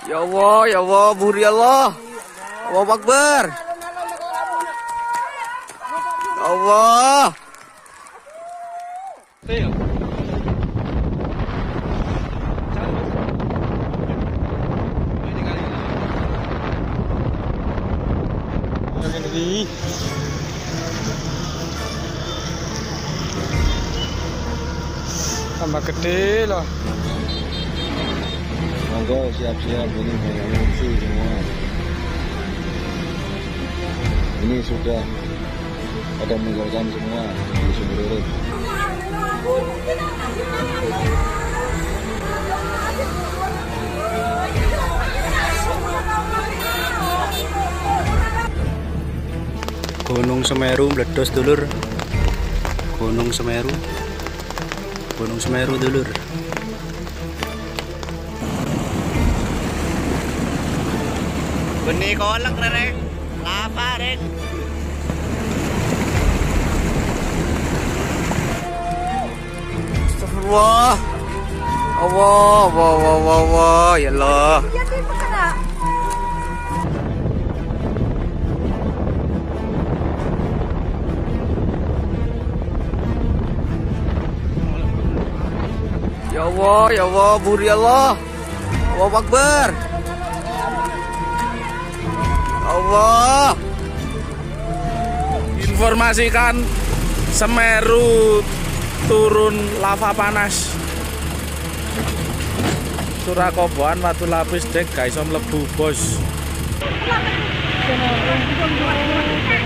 Ya Allah, buri Allah. Allahu Akbar. Ya Allah. Tambah gede loh. Monggo siap-siap ini mengungsi semua. Ini sudah pada meninggalkan semua di sumber urut. Gunung Semeru meledos dulur. Gunung Semeru. Gunung Semeru dulur. Benih kolak rek. Lava rek. Astagfirullah. Allah, ya Allah. Ya Allah, buri Allah. Allahu Akbar. Allah. Informasikan Semeru turun lava panas. Surakoboan watu lapis dek gak iso mlebu bos.